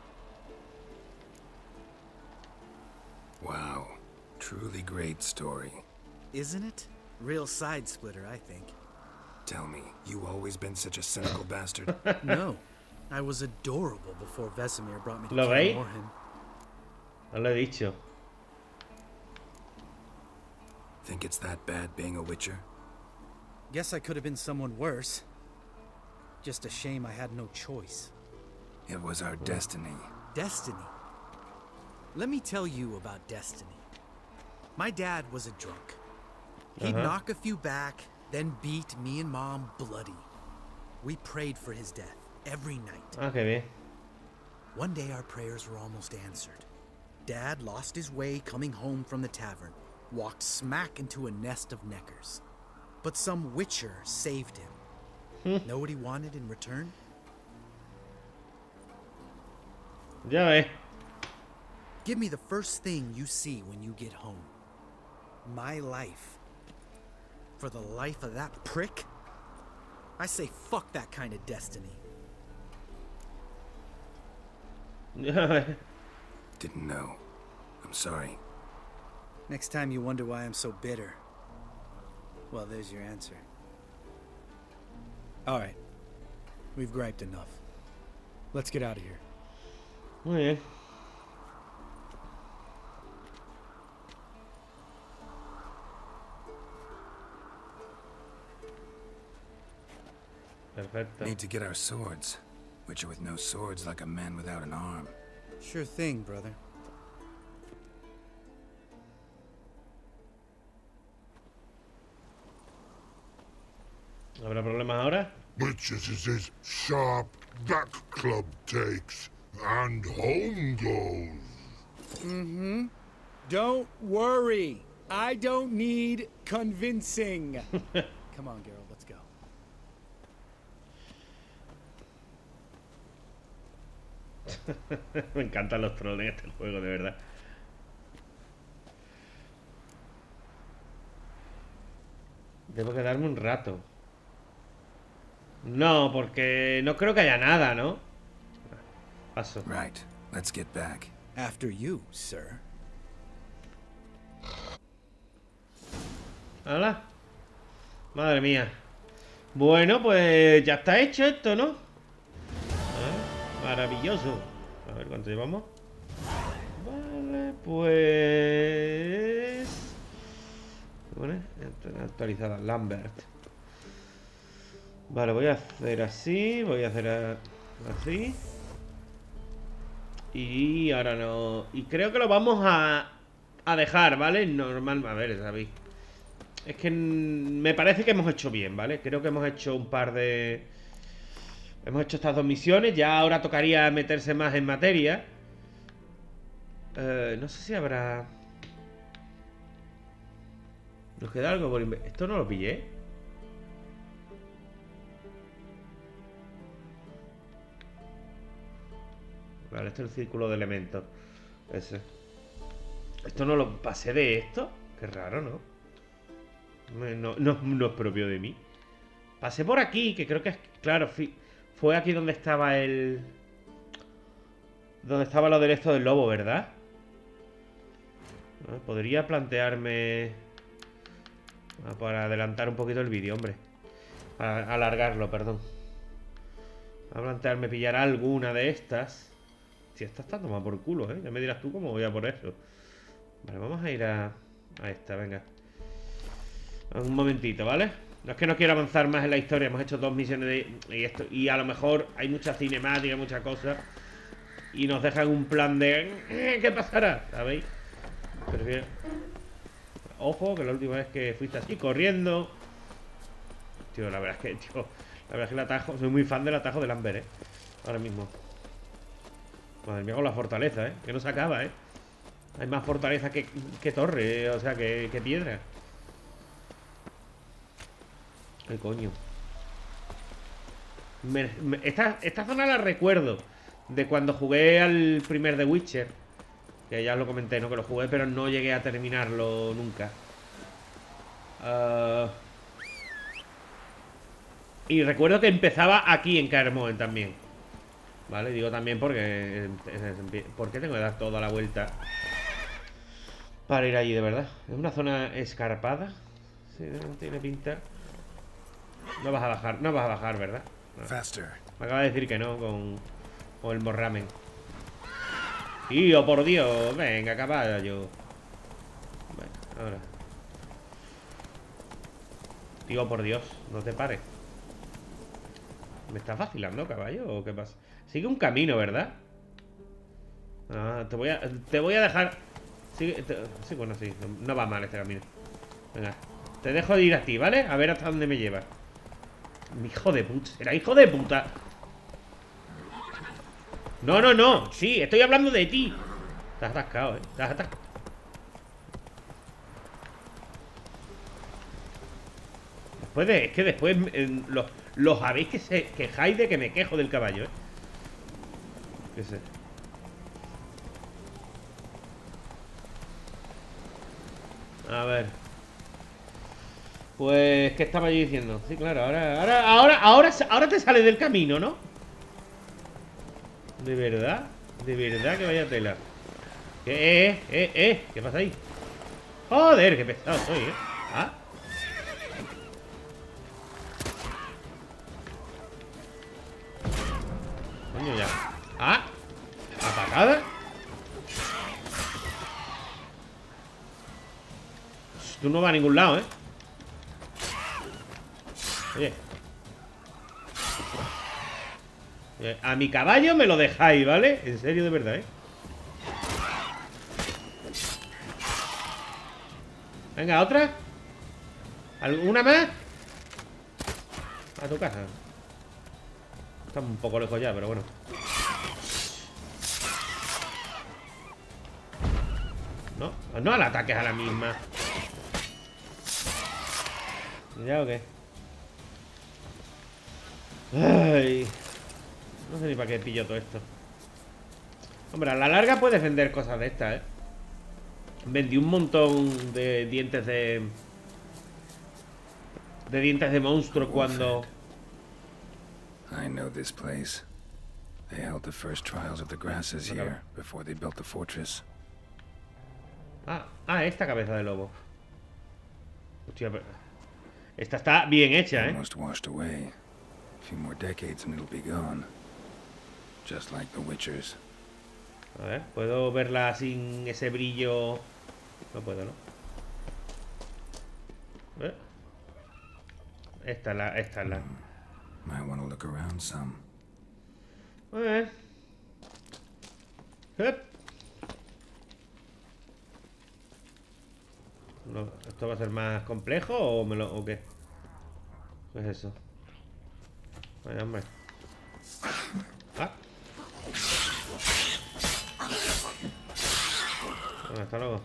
Wow. Truly great story. Isn't it? Real side splitter, I think. Tell me, you always been such a cynical bastard? No, I was adorable before Vesemir brought me to ¿Lo Kaer veis? Morhen. Os lo he dicho. Think it's that bad being a witcher? Guess I could have been someone worse. Just a shame I had no choice. It was our destiny. Destiny. Let me tell you about destiny. My dad was a drunk. He'd Uh-huh. knock a few back, then beat me and Mom bloody. We prayed for his death every night. Ah, qué bien. One day our prayers were almost answered. Dad lost his way coming home from the tavern, walked smack into a nest of neckers. But some witcher saved him. Know what he wanted in return? Ya ves. Give me the first thing you see when you get home. My life. For the life of that prick? I say fuck that kind of destiny. Ya ves. Didn't know. I'm sorry. Next time you wonder why I'm so bitter, well, there's your answer. All right. We've griped enough. Let's get out of here. Muy bien. Perfecto. Need to get our swords. Witcher with no swords like a man without an arm. Sure thing, brother. ¿Habrá problemas ahora? Witches is his sharp that club takes, and home goes. Mm-hmm. Don't worry. I don't need convincing. Come on, Geralt, let's go. Me encantan los trolls en este juego, de verdad. Debo quedarme un rato. No, porque no creo que haya nada, ¿no? Paso. Right. Let's get back. After you, sir. ¡Hala! Madre mía. Bueno, pues ya está hecho esto, ¿no? Ah, maravilloso. A ver cuánto llevamos. Vale, pues... ¿Qué pone? Actualizada, Lambert. Vale, voy a hacer así. Voy a hacer a- así. Y ahora no... Y creo que lo vamos a a dejar, ¿vale? Normal, a ver, sabéis. Es que me parece que hemos hecho bien, ¿vale? Creo que hemos hecho un par de... Hemos hecho estas dos misiones. Ya ahora tocaría meterse más en materia. Eh, no sé si habrá... Nos queda algo por... Esto no lo pillé. Vale, este es el círculo de elementos. Ese. Esto no lo pasé de esto. Qué raro, ¿no? No, no, no es propio de mí. Pasé por aquí, que creo que es... Claro, fue aquí donde estaba el... Donde estaba lo del esto del lobo, ¿verdad? Podría plantearme... Para adelantar un poquito el vídeo, hombre. Para alargarlo, perdón. A plantearme pillar alguna de estas. Si esta está tomada por culo, ¿eh? Ya me dirás tú cómo voy a por eso. Vale, vamos a ir a... A esta, venga. Un momentito, ¿vale? No es que no quiero avanzar más en la historia. Hemos hecho dos misiones de... Y, esto, y a lo mejor hay mucha cinemática, muchas cosas. Y nos dejan un plan de... ¿Qué pasará? ¿Sabéis? Prefiero... Ojo, que la última vez que fuiste así, corriendo. Tío, la verdad es que... Tío, la verdad es que el atajo... Soy muy fan del atajo de Lambert, ¿eh? Ahora mismo. Madre mía, con la fortaleza, ¿eh? Que no se acaba, ¿eh? Hay más fortaleza que, que torre, ¿eh? O sea, que, que piedra. ¿Qué coño? Me, me, esta, esta zona la recuerdo de cuando jugué al primer The Witcher. Que ya os lo comenté, ¿no? Que lo jugué, pero no llegué a terminarlo nunca. Uh... Y recuerdo que empezaba aquí en Kaer Morhen también. Vale, digo también porque... ¿Por qué tengo que dar toda la vuelta para ir allí, de verdad? Es una zona escarpada. Sí, no tiene pinta. No vas a bajar, no vas a bajar, ¿verdad? No. Me acaba de decir que no con, con el morramen. Tío, por Dios. Venga, caballo. Bueno, ahora. Tío, por Dios, no te pares. ¿Me estás vacilando, caballo? ¿O qué pasa? Sigue un camino, ¿verdad? Ah, te voy a, te voy a dejar. Sigue, te, sí, bueno, sí. No, no va mal este camino. Venga, te dejo de ir a ti, ¿vale? A ver hasta dónde me llevas. Hijo de puta, será hijo de puta. No, no, no, sí, estoy hablando de ti. Estás atascado, eh, estás atascado. Después de, es que después eh, los, los habéis que se quejáis de que me quejo del caballo, eh. Qué sé. A ver. Pues, ¿qué estaba yo diciendo? Sí, claro, ahora, ahora, ahora, ahora, ahora te sale del camino, ¿no? ¿De verdad? ¿De verdad que vaya tela? ¿Qué? Eh, eh, eh, ¿qué pasa ahí? Joder, qué pesado soy, ¿eh? Ah. Coño, ya. Ah. ¿A patada? Tú no vas a ningún lado, ¿eh? Oye. A mi caballo me lo dejáis, ¿vale? En serio, de verdad, ¿eh? Venga, otra. ¿Alguna más? A tu casa. Estamos un poco lejos ya, pero bueno. No, no al ataque a la misma. ¿Ya o qué? Ay. No sé ni para qué pillo todo esto. Hombre, a la larga puedes vender cosas de estas, ¿eh? Vendí un montón de dientes de... De dientes de monstruo cuando... I know this place. They held the first trials of the grasses here before they built the fortress. Ah, ah, esta cabeza de lobo. Hostia, pero... Esta está bien hecha, ¿eh? Almost washed away. A few more decades and it'll be gone. Just like the Witchers. A ver, ¿puedo verla sin ese brillo? No puedo, ¿no? ¿Eh? Esta es la... Esta es la... Might want to look around some. A ver. ¿Eh? No, ¿esto va a ser más complejo o, me lo, o qué? ¿Qué es eso? Vaya, hombre. Ah. Bueno, hasta luego.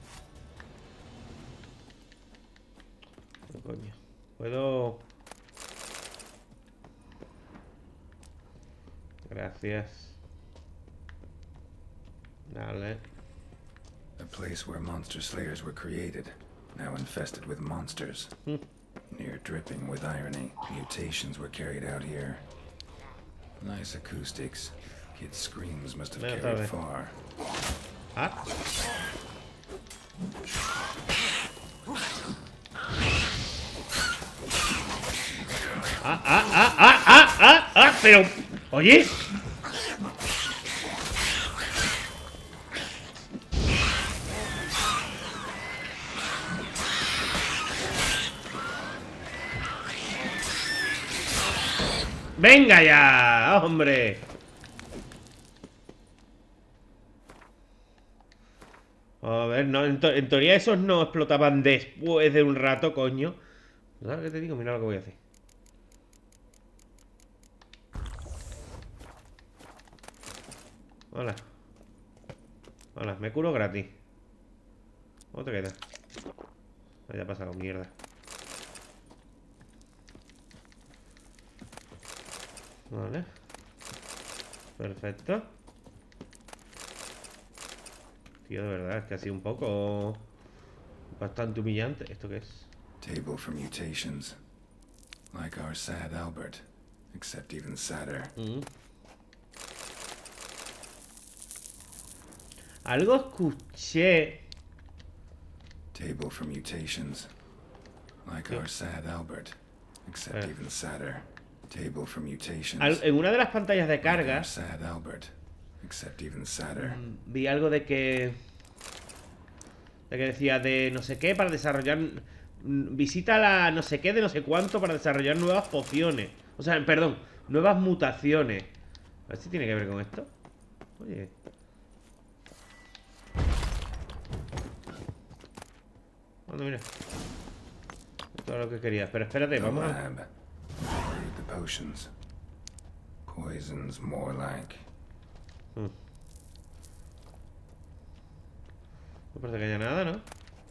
¿Qué coño? Puedo... Gracias. Dale. A place where monster slayers were created, now infested with monsters. Near dripping with irony, mutations were carried out here. Nice acoustics. Kid's screams must have No, carried sorry. far. Ah. Ah, ah, ah, ah, ah, ah, ah, pero... Oye. Venga ya, hombre. A ver, no, en, en teoría esos no explotaban después de un rato, coño. ¿Sabes qué te digo? Mira lo que voy a hacer. Hola. Hola, me curo gratis. ¿Cómo te queda? Ah, ya ha pasado mierda. Vale. Perfecto. Tío, de verdad, es que ha sido un poco... Bastante humillante. ¿Esto qué es? Table for mutations. Like our sad Albert, except even sadder. Mm. Algo escuché. Table for mutations. Like our sad Albert, except Eh. even sadder. Table for mutations. Al- en una de las pantallas de Like our carga sad Albert, except even sadder. mm, vi algo de que... De que decía de no sé qué para desarrollar... mm, Visita la no sé qué de no sé cuánto para desarrollar nuevas pociones. O sea, perdón, nuevas mutaciones. A ver si tiene que ver con esto. Oye. Bueno, mira. Esto es lo que quería. Pero espérate, The vamos a... lab. Read the potions. Poisons more like. Mm. No parece que haya nada, ¿no?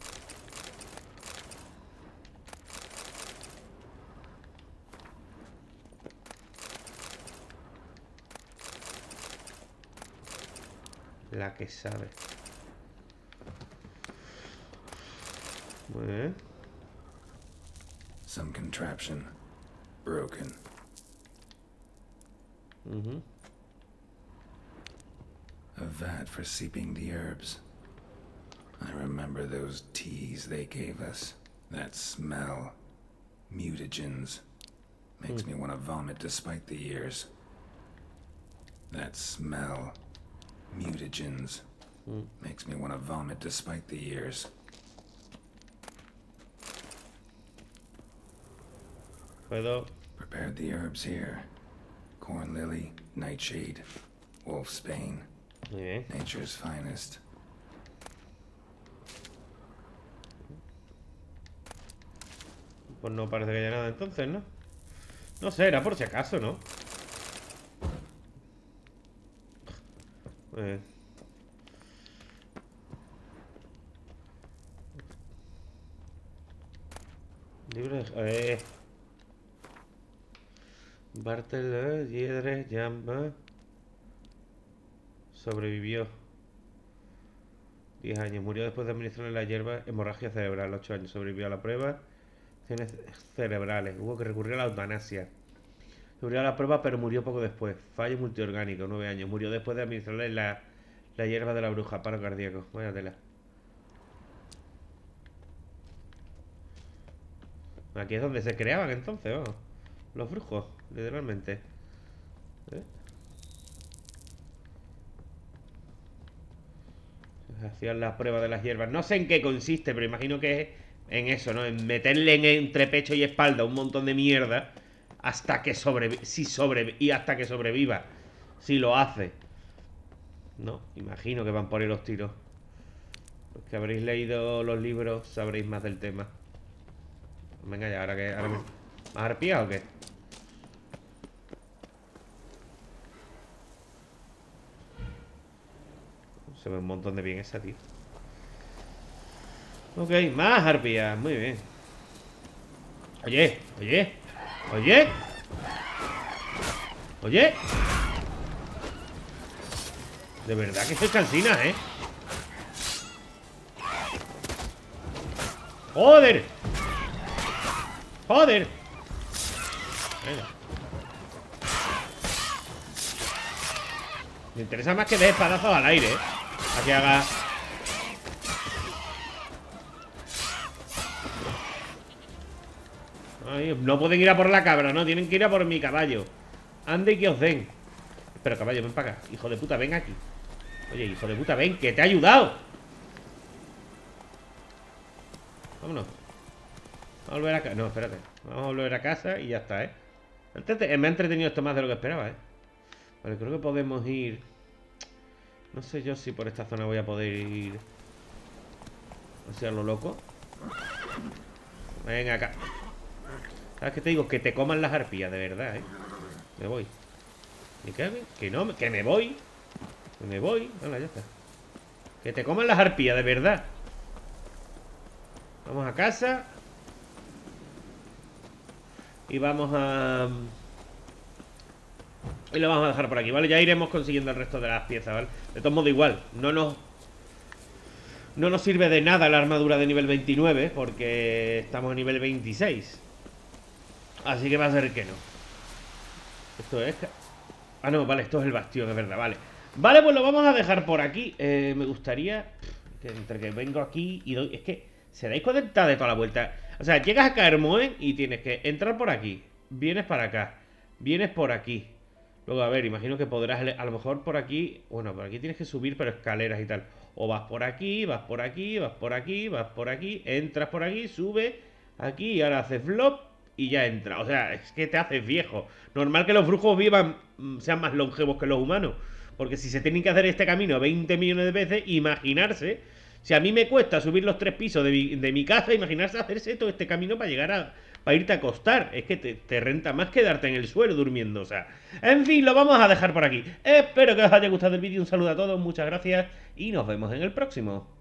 La que sabe. Muy bien. Some contraption. Broken. Ujú. A vat for seeping the herbs. I remember those teas they gave us. That smell. Mutagens. Makes me want to vomit despite the years. That smell. Mutagens. Mm. Makes me want to vomit despite the years. Puedo... Prepared the herbs here. Corn lily, nightshade, wolfsbane. Muy bien. Nature's finest. Pues no parece que haya nada entonces, ¿no? No sé, era por si acaso, ¿no? Muy bien. Libro de... Eh. Bartel, Yedre, Jamba. Sobrevivió. diez años. Murió después de administrarle la hierba. Hemorragia cerebral. ocho años. Sobrevivió a la prueba. Acciones cerebrales. Hubo que recurrir a la eutanasia. Sobrevivió a la prueba, pero murió poco después. Fallo multiorgánico. nueve años. Murió después de administrarle la, la hierba de la bruja. Paro cardíaco. Vaya tela. Aquí es donde se creaban entonces, vamos. Los brujos, literalmente. ¿Eh? Hacían la prueba de las hierbas. No sé en qué consiste, pero imagino que es en eso, ¿no? En meterle en entre pecho y espalda un montón de mierda hasta que sobreviva. Si sobrevive. Y hasta que sobreviva. Si lo hace. No, imagino que van por ahí los tiros. Los que habréis leído los libros sabréis más del tema. Venga ya, ahora que... Ahora me... ¿Más arpías o qué? Se ve un montón de bien esa, tío. Ok, más arpías. Muy bien. Oye, oye. Oye. Oye. De verdad que soy cansina, ¿eh? ¡Joder! ¡Joder! Venga. Me interesa más que dé espadazos al aire, ¿eh? A que haga... Ay, no pueden ir a por la cabra, no, tienen que ir a por mi caballo. Ande y que os den. Pero caballo, ven para acá. Hijo de puta, ven aquí. Oye, hijo de puta, ven, que te ha ayudado. Vámonos. Vamos a volver a casa. No, espérate. Vamos a volver a casa y ya está, ¿eh? Antes te... Me ha entretenido esto más de lo que esperaba, ¿eh? Vale, creo que podemos ir... No sé yo si por esta zona voy a poder ir... Así a lo loco. Venga acá. ¿Sabes qué te digo? Que te coman las arpías, de verdad, ¿eh? Me voy. ¿Y qué? Que no, que me voy. Que me voy. Venga, ya está. Que te coman las arpías, de verdad. Vamos a casa. Y vamos a... Y lo vamos a dejar por aquí, ¿vale? Ya iremos consiguiendo el resto de las piezas, ¿vale? De todos modos, igual. No nos... No nos sirve de nada la armadura de nivel veintinueve, porque estamos a nivel veintiséis. Así que va a ser que no. Esto es... Ah, no, vale, esto es el bastión, es verdad, vale. Vale, pues lo vamos a dejar por aquí. eh, Me gustaría... Que entre que vengo aquí y doy... Es que... ¿Se dais cuenta de toda la vuelta? O sea, llegas a Caermoen y tienes que entrar por aquí. Vienes para acá. Vienes por aquí. Luego, a ver, imagino que podrás... A lo mejor por aquí... Bueno, por aquí tienes que subir, pero escaleras y tal. O vas por aquí, vas por aquí, vas por aquí, vas por aquí. Entras por aquí, sube aquí y ahora haces flop y ya entra. O sea, es que te haces viejo. Normal que los brujos vivan... Sean más longevos que los humanos. Porque si se tienen que hacer este camino veinte millones de veces, imaginarse... Si a mí me cuesta subir los tres pisos de mi, de mi casa, imaginarse hacerse todo este camino para llegar a... Para irte a acostar. Es que te, te renta más quedarte en el suelo durmiendo. O sea, en fin, lo vamos a dejar por aquí. Espero que os haya gustado el vídeo. Un saludo a todos, muchas gracias y nos vemos en el próximo.